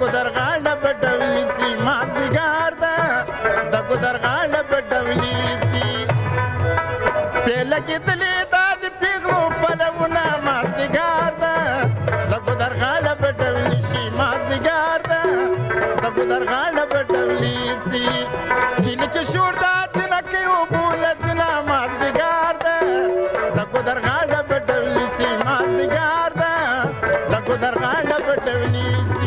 ګودر غاړه په ډولي سي مازدیګر ده د ګودر غاړه په ډولي سي پیله کېدلې دا د پیغلو پلونه مازدیګر ده د ګودر غاړه په ډولي سي مازدیګر ده د ګودر غاړه په ډولي سي کلي کې شور دا جنکې اوبو لځنه مازدیګر ده د ګودر غاړه په ډولي سي مازدیګر ده د ګودر غاړه په ډولي سي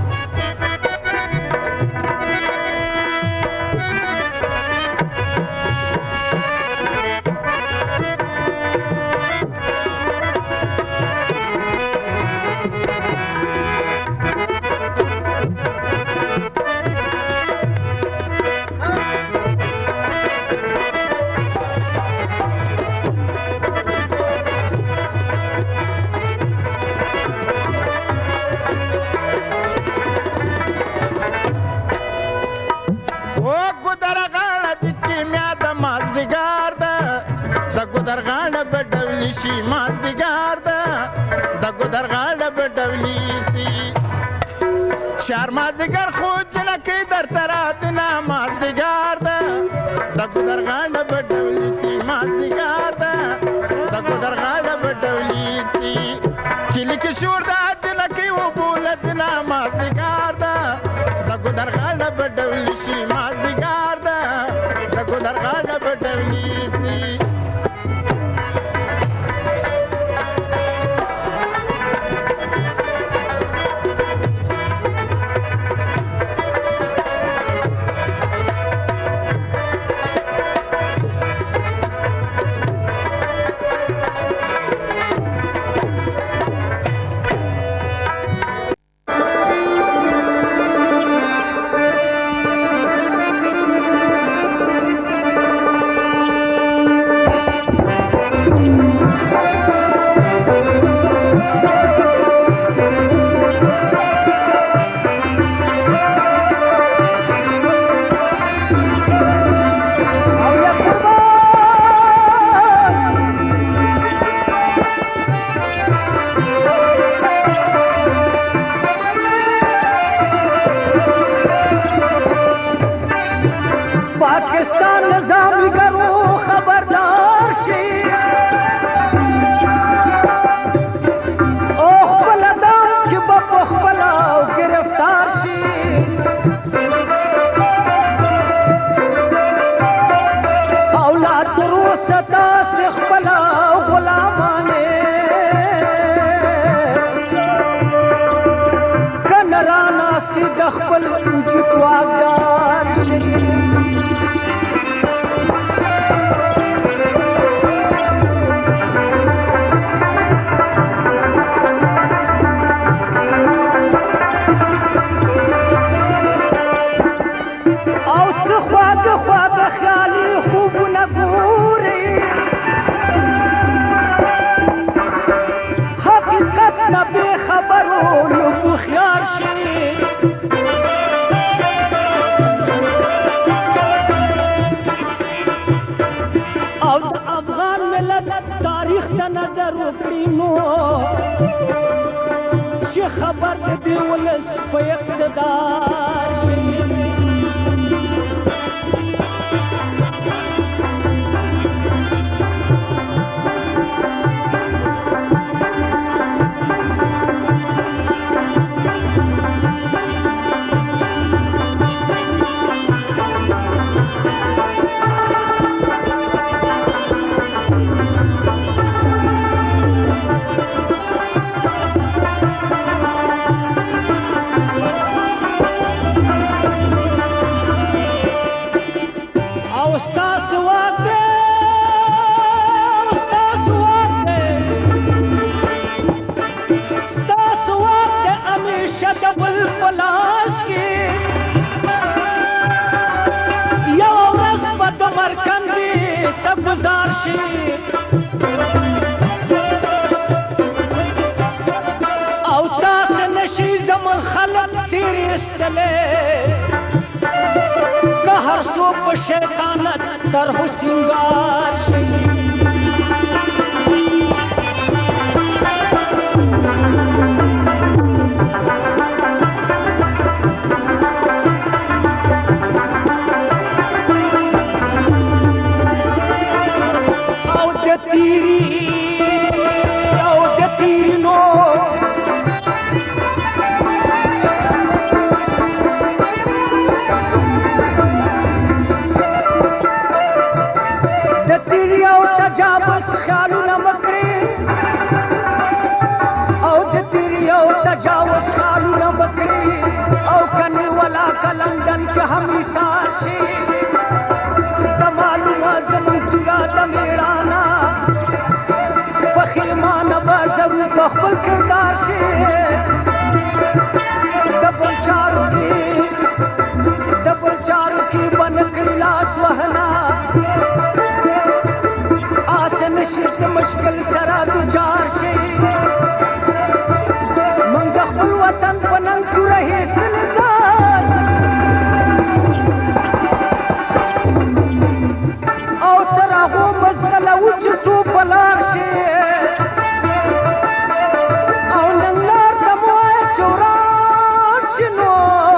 ګودر غاړه په ډولي شي مازدیګر ده د ګودر غاړه په ډولي سي شهر مازدیګر خو جنکې درته راتنه مازدیګر ده د ګودر غاړه په ډولي سي مازدیګر ده د ګودر غاړه په ډولي سي کلي کې شور ده جنکې اوبو لځنه مازدیګر ده د ګودر غاړه په ډولي شي مازدیګر ده د ګودر غاړه په ډولي سي पाकिस्तान नजामी करो खबरदार शी ओह बलदाम कि बपख बलाओ गिरफ्तार शी औलाद रोसता से बलाओ गुलामाने कनराना सी दखबल उचित वागदार शी خیالی خوب نگوری حقیقت نبی خبرو نبو خیار شی او افغان ملت تاریخ تا نظر وکړینو چې خبر دی ولس په اقتدار شي گزار شي او تاسو نشي زمون خلق تیر استلې که هر څو په شیطانت طرح سنگار شي تجاوز خیالونه مکړي او د تیری او تجاوز خیالونه مکړي او کني ولا کلندن کې هم ایثار شي د معلومه زمون تورا د میړانا بخیلمانه به ضرور په خپل کردار شي د بل چارو کې بنکړي لاس وهنا آس نشي د مشکل سره دوچار شي موږ د خپل وطن په ننګ توره هېڅ نظر او تر هغو مزغله و چې څو په لار شي او ننګلار ته مو وایه چې وران شي نو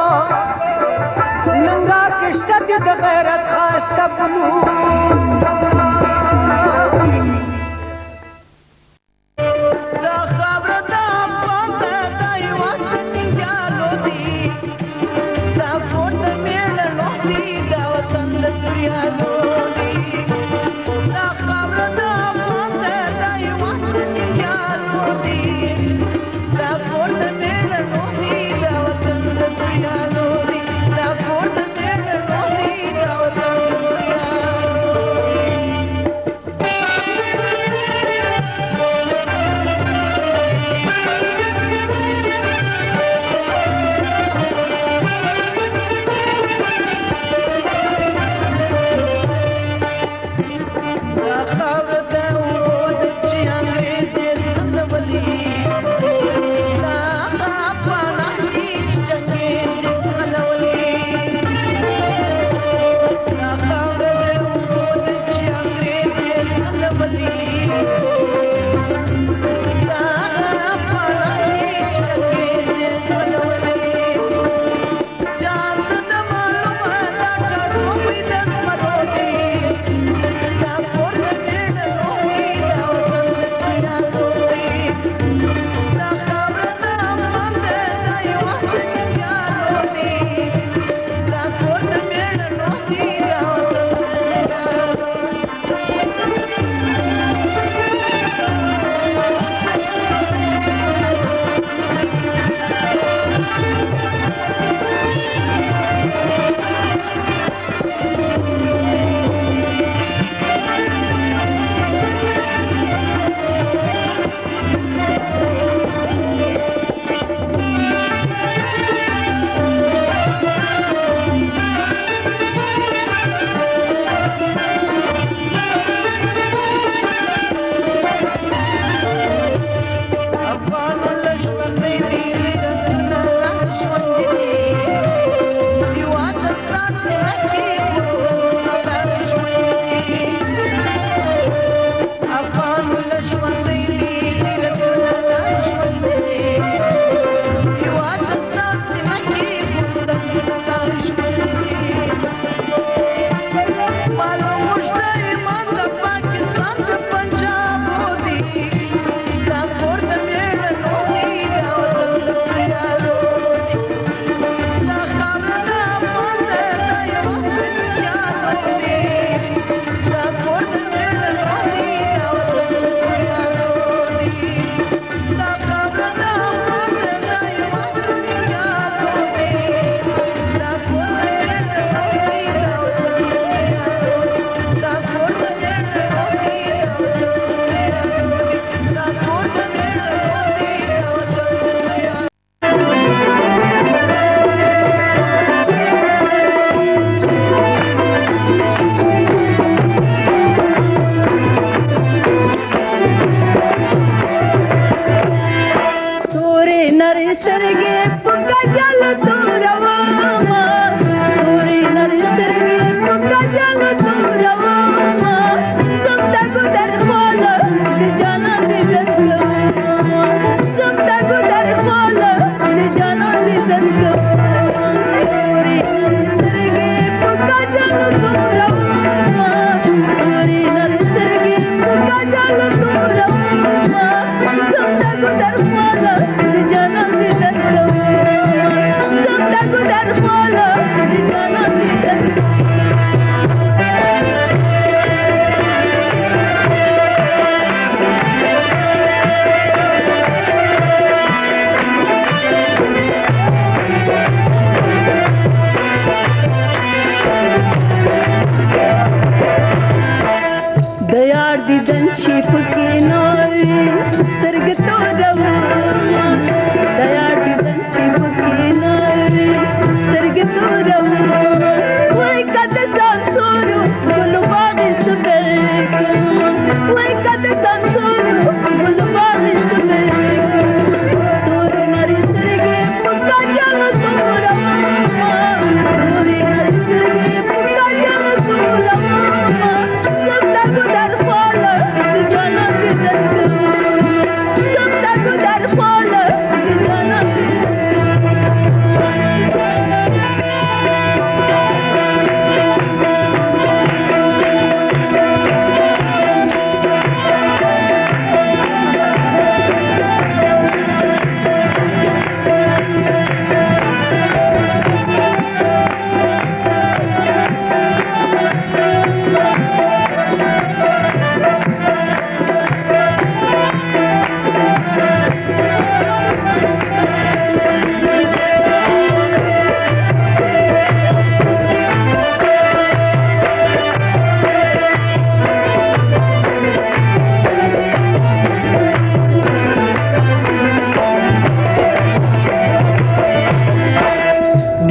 ننګرهار کې شته دي د غیرت ښایسته ګلونه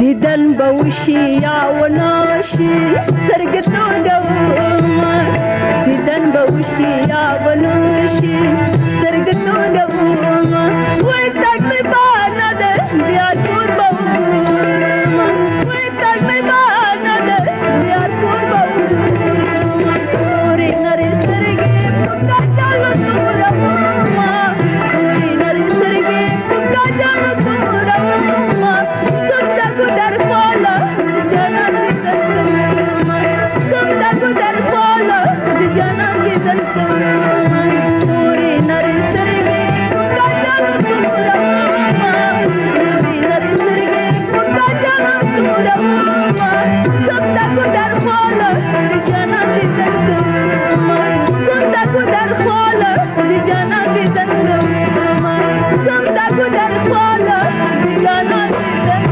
دیدن به وشي یا وناشي سترګې توږومه دیدن به وشي یا وناشي سترګې توږومه وای تګ مې بانه ده بیا کور به وګورمه وای تګ مې بانه ده بیا کور به وګورمه نورې نرۍ سترګې په کاجلو تورمه نورې نرۍ سترګې په کاجلو تورمه سمدګو در خواله د جانان دیدن کومه سمدګو در خواله د جانان دیدن کومه نورې نرۍ سترګې په کاجلو تورمه نورې نرۍ سترګې په کاجلو تورمه سمدګو در خواله د جانان دیدن کومه سمدګو در خواله د جانان دیدن کومه سمدګو در خواله د جانان دیدن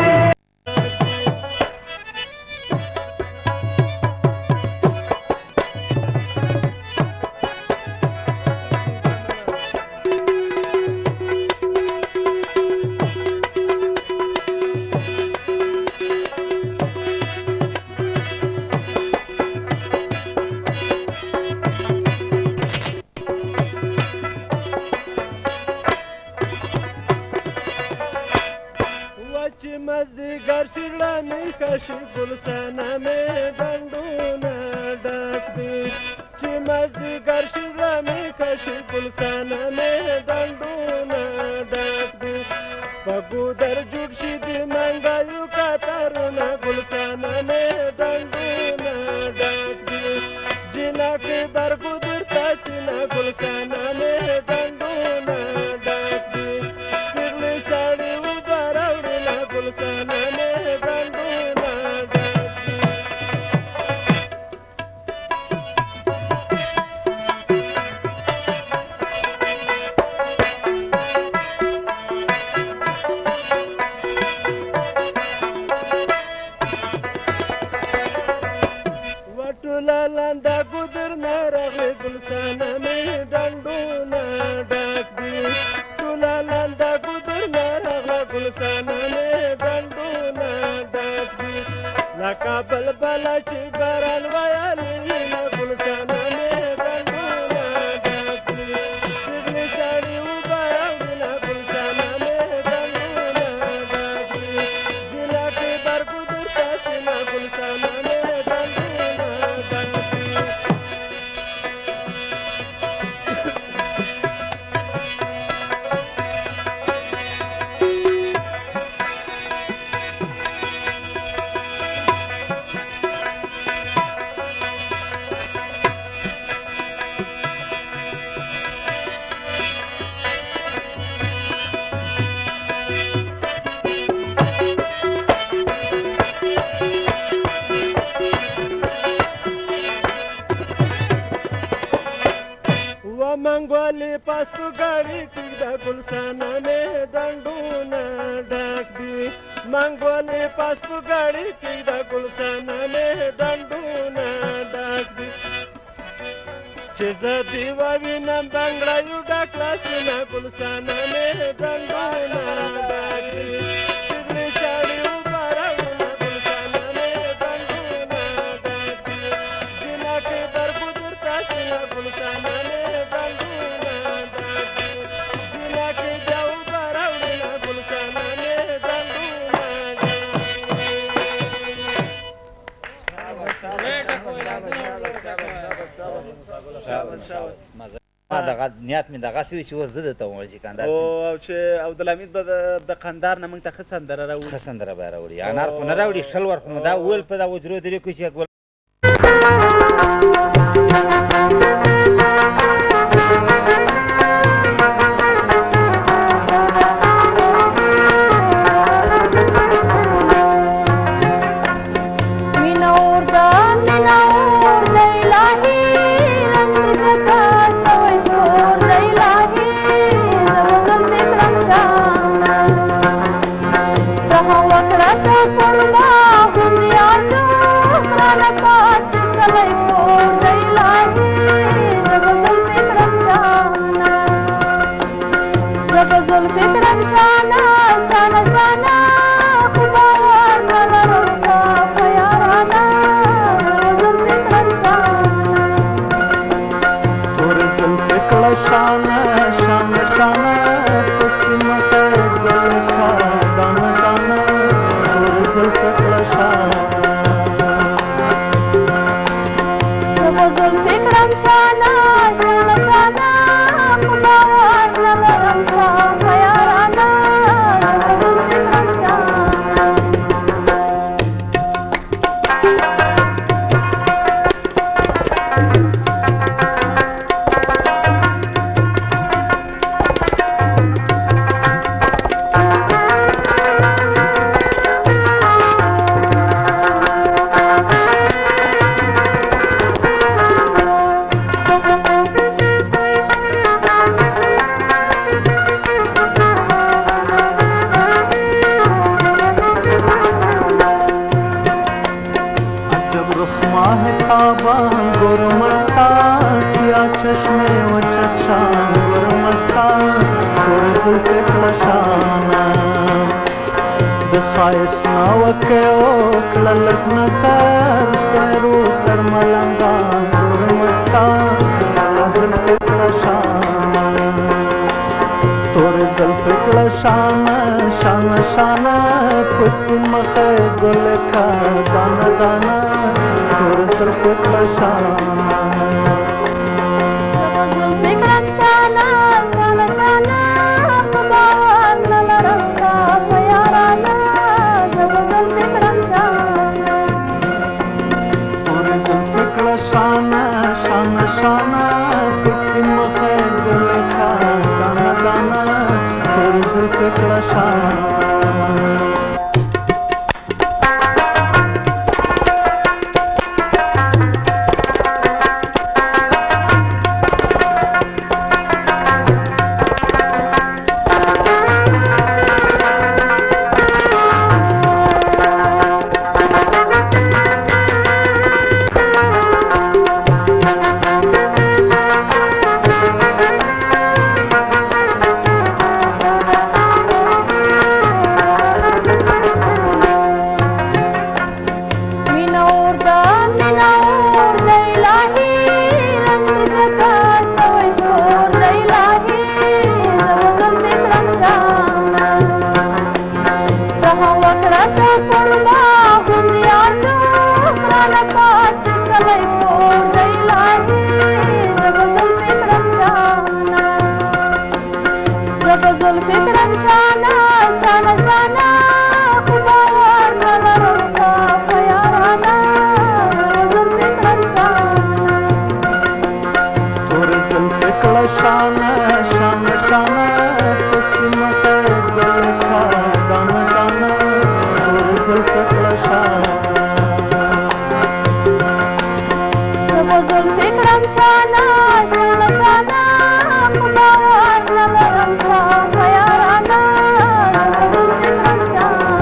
مزدیگر شیرلمی کشی گلسنه دندونه ډک دی چې مزدیگر شیرلمی کشی گلسنه دندونه ډک دی په ګودر جوړ شي د منګایو کترونه گلسنه دندونه ډک دی جنکې برګودر تاسینه گلسنه دندونه ډک دی پیغلې سړی گلسنه دندونه ډک دی وټوله لنده ګودر نه راغلې ګلسنه مې ډنډونه ډک دی ټوله لنده ګودر نه راغله ګلسنه مې ډنډونه ډک دی لکه بلبله چې باران ویلې وینه ګلسنه مې ډنډونه ډک دی پیغلې سړي اوبه راوړینه ګلسنه مې ډنډونه ډک دی جنکې برګودر ته چینه ګلسنه مې ډنډونه ډک دی منګولې پاس په ګاډي کې د ګلسنه مې ډنډونه ډک دی منګولې پاس په ګاډي کې د ګلسنه مې ډنډونه ډک دی چې زه دې ووینم بنګړیو ډک لاسونه ګلسنه مې ډنډونه ډک دی پیغلې سړي اوبه راوړینه ګلسنه مې ډنډونه ډک دی جنکې برګودر تاسینه ګلسنه مې ما دغه نیت مې دغه سوي چې اوس زه درته ووایم چې کندهار او چې عبدالحمید به د قندهار نه موږ ته ښه سندره راوړي ښه سندره به راوړي انار خو نه راوړي شل ور خو مو دا وویل په دا وجرو درې کې چې زلفی کرم شانه شانه شانه خوبا کړه شانه زبا زلفی کرم شانه شانه شانه خو باور نه لرم ستا په یارانه زبا زلفی کرم شانه گرمستا سیاه چشم و چشم گرمستا تور زلف کلشانه د خایس ناوکه او کللک نصر پیرو سر ملنگان گرمستا تور زلف کلشانه تور زلف کلشانه شانه شانه پسپین مخه گلکا دانه دانه تور زلف کلشانه زبا زلفی کرم شانه شانه شانه خو باور نه لرم ستا په یارانه زبا زلفی کرم شانه تور زلف کلشانه شانه شانه پسپین مخه گلکا دانه دانه تور زلف کلشانه شانه شانه شانه پسپین مخه گلکا دانه دانه تور زلف کلشانه زبا زلفی کرم شانه شانه شانه خو باور نه لرم ستا په یارانه زبا زلفی کرم شانه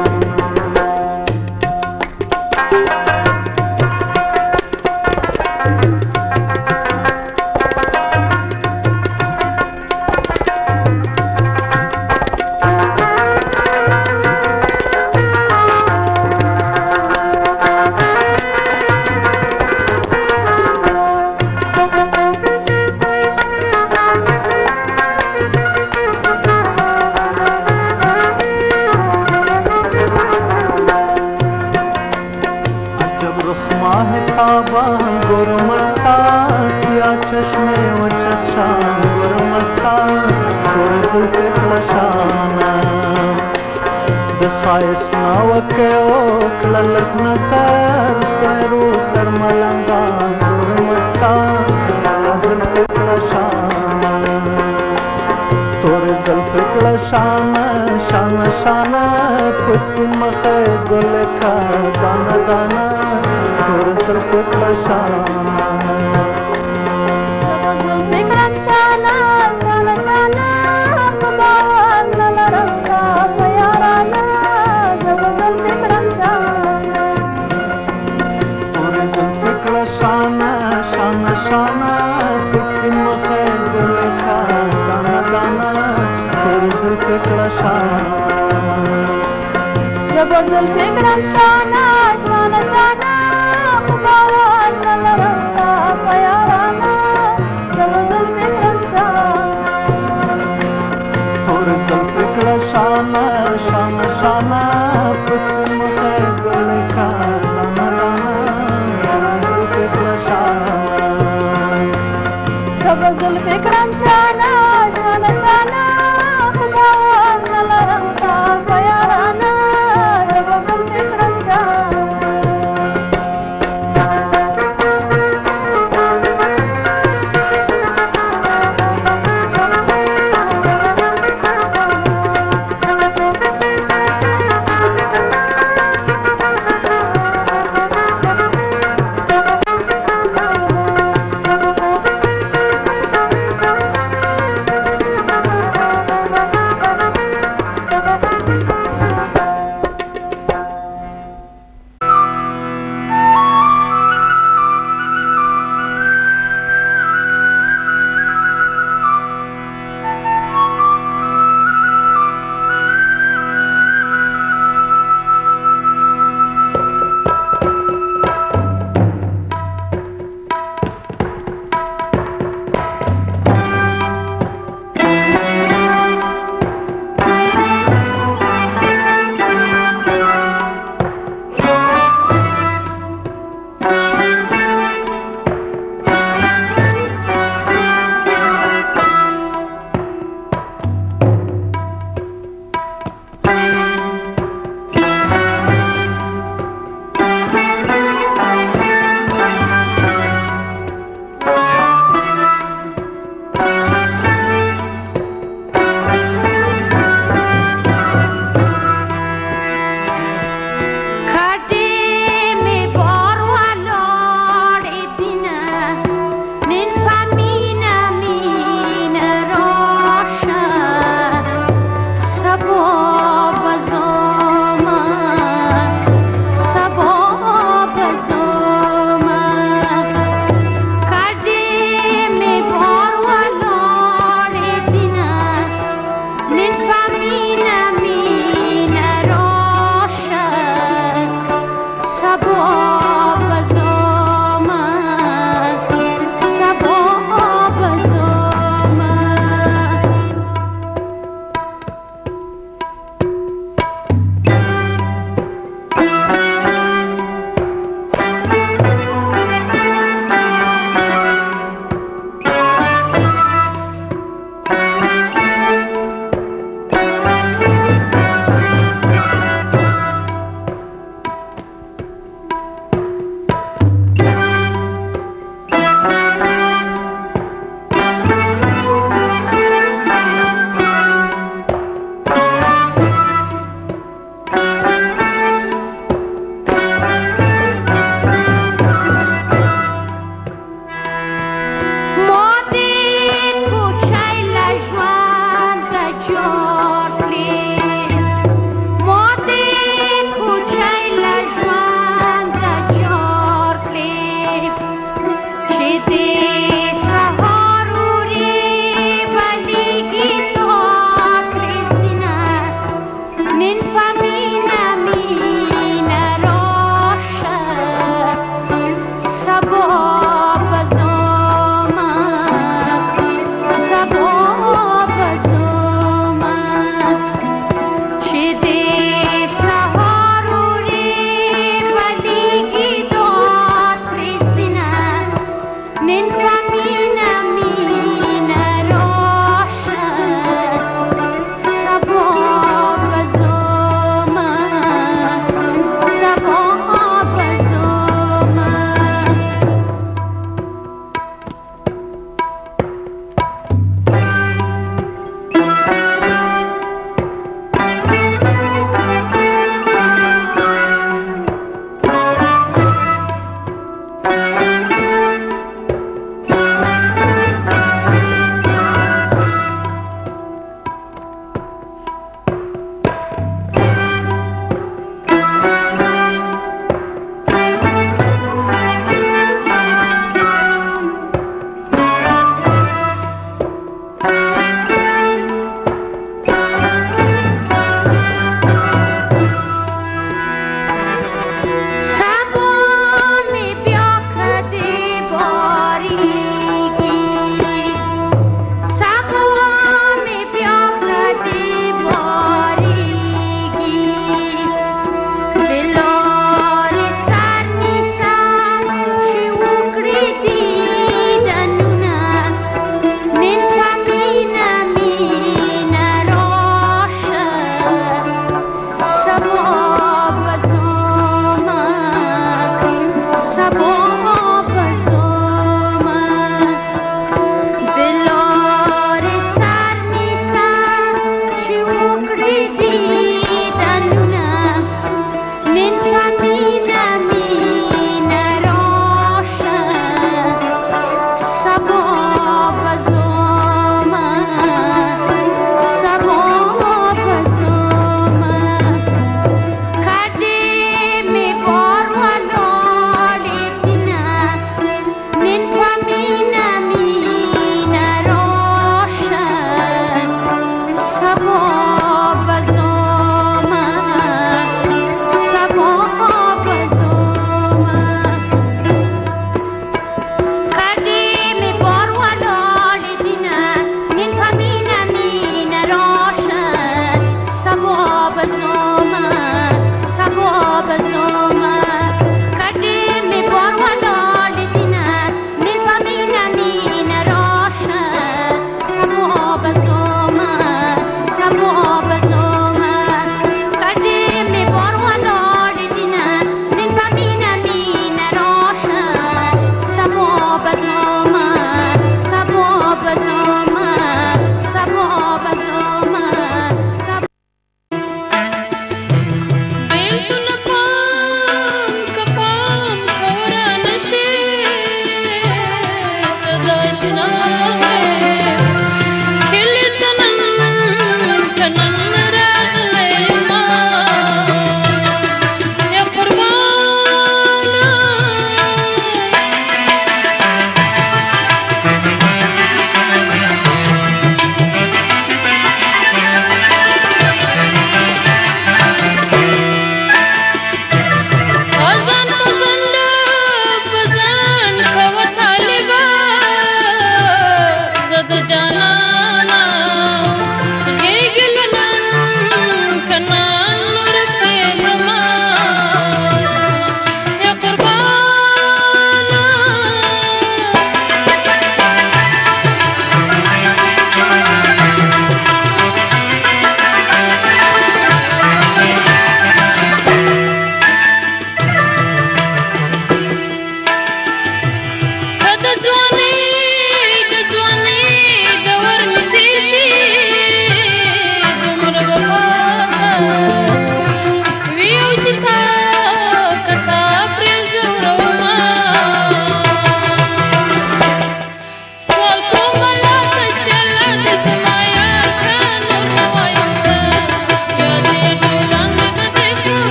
گرمستا سیاه چشم و چشم گرمستا تور زلف کلشانه د خایس ناوکه او کللک نصر پیرو سر ملنگان گرمستا تور زلف کلشانه تور زلف کلشانه شانه شانه پسپین مخه گلکا دانه دانه تور زلف کلشانه زبا زلفی کرم شانه شانه شانه خو باور نه لرم ستا په یارانه زبا زلفی کرم شانه تور زلف کلشانه شانه شانه پسپین مخه گلکا دانه دانه تور زلف کلشانه زبا زلفی کرم شانه شانه شانه خو باور نه لرم ستا په یارانه زبا زلفی کرم شانه تور زلف کلشانه شانه شانه پسپین مخه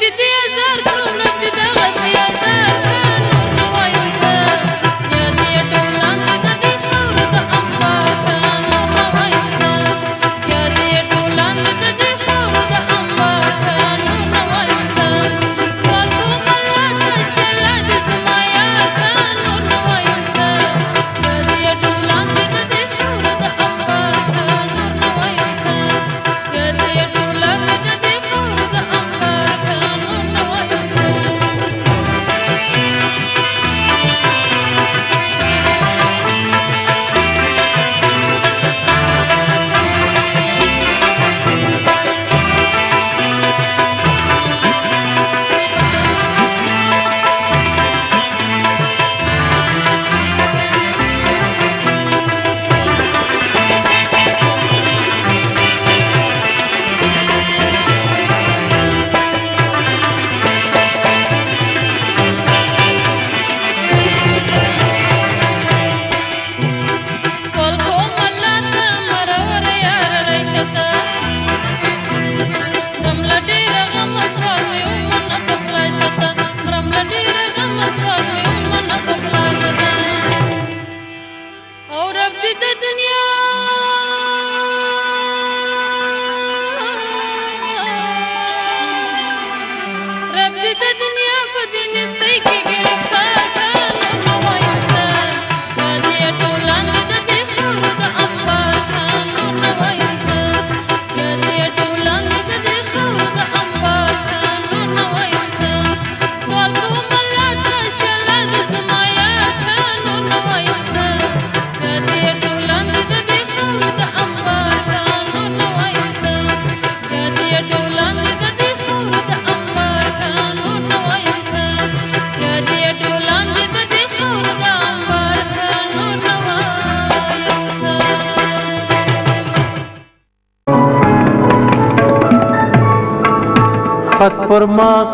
خط پر مخ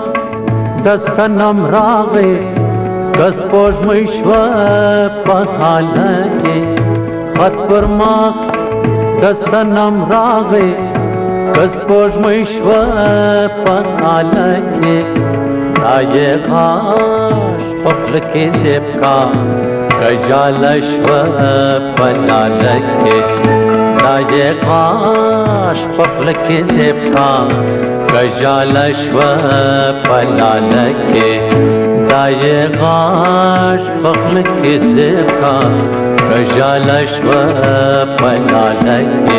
د صنم راغی کس سپوږمۍ شوه په حاله کې خط پر مخ د صنم راغی کس سپوږمۍ شوه په حاله کې دا یې غاښ په خوله کې زیب کا کژاله شوه په لاله کې دا یې غاښ په خوله کې زیب کا کژاله شوه په لاله کې دا یې غاښ په خوله کې زیب کا کژاله شوه په لاله کې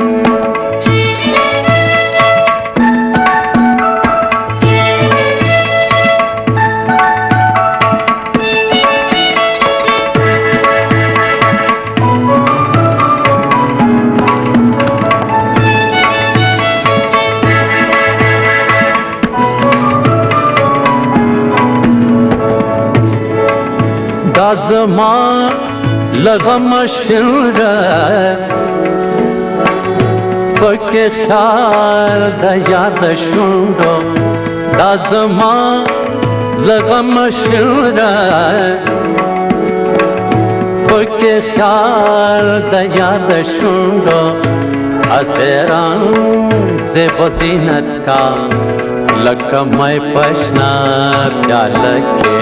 دا زما لغم شنره پکې خیال د یاد شونډو دا زما لغم شنره پکې خیال د یاد شونډو اسیران زیب و زینت کا لکه مې پشنا پیاله کې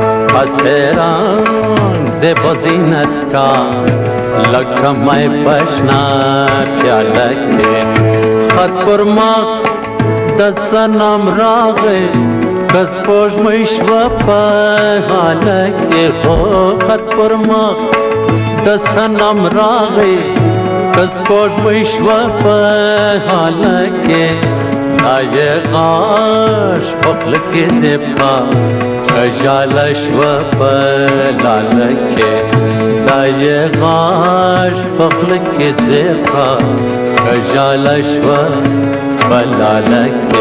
اسیران زیب و زینت کا لکه مې پشنا پیاله کې خط پر مخ د صنم راغی کس سپوږمۍ شوه په حاله کې هو خط پر مخ د صنم راغی کس سپوږمۍ شوه په حاله کې دا یې غاښ په خوله کې زیب کا کژاله شوه په لاله کې دا یې غاښ په خوله کې زیب کا کژاله شوه په لاله کې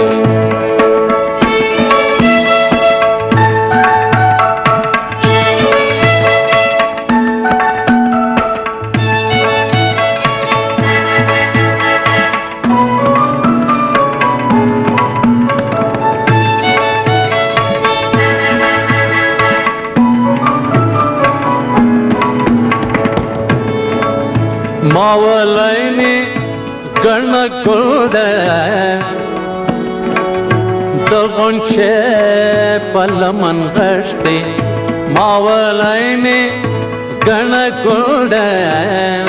मावलैनी गण गुड़ द غنچه پلمن غشتی ماولینی گن گلدن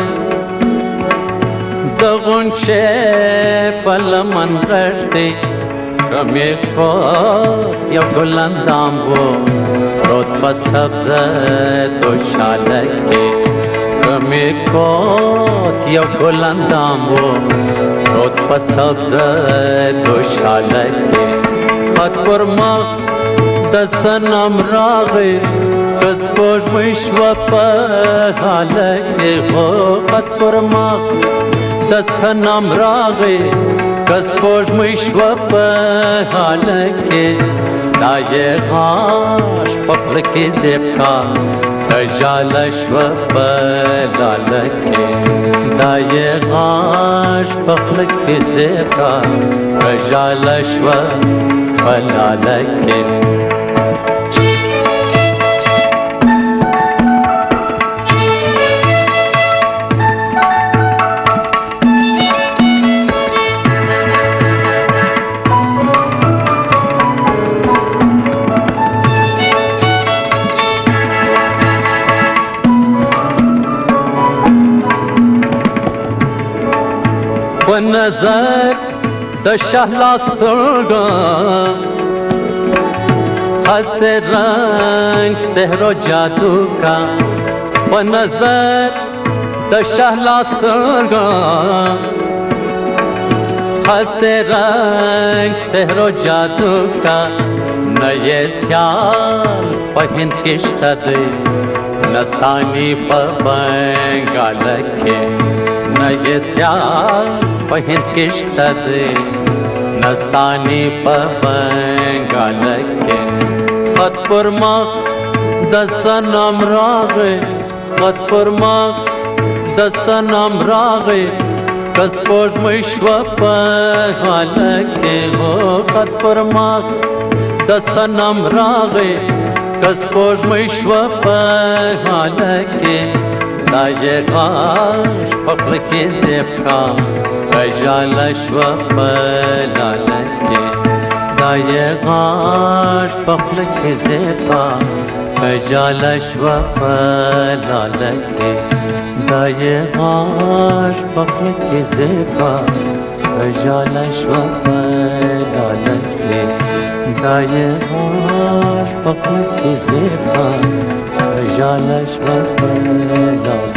د غنچه پلمن غشتی کمی کود یو گلندام بو رود پا سبز دوشالکی کمی کود یو گلندام بو رود پا سبز دوشالکی خط پر مخ دسنم راغی کس پوش میشو پا حالکی خط پر مخ دسنم راغی کس پوش میشو پا حالکی دایه غاش پخلکی زیبکا کجالش و پا لالکی دایه غاش پخلکی زیبکا کجالش و پا لالکی و نظر د شهلاسترگا حس رنگ سحر و جادو کا و نظر د شهلاسترگا حس رنگ سحر و جادو کا نئے سیال پہند کشت دے نسانی پر بنگال کے نئے سیال پہند کشت دے نسانی پر بنگال کے خط پر مخ دسنم راغے خط پر مخ دسنم راغے کس پوش میشو پر حالکے ہو خط پر مخ دسنم راغے کس پوش میشو پر حالکے دایه غاش پخلکی زیبکا کجالش و پلالکی دایه غاش پخلکی زیبکا کجالش و پلالکی دایه غاش پخلکی زیبکا کجالش و پلالکی دایه غاش پخلکی زیبکا کجالش و پلالکی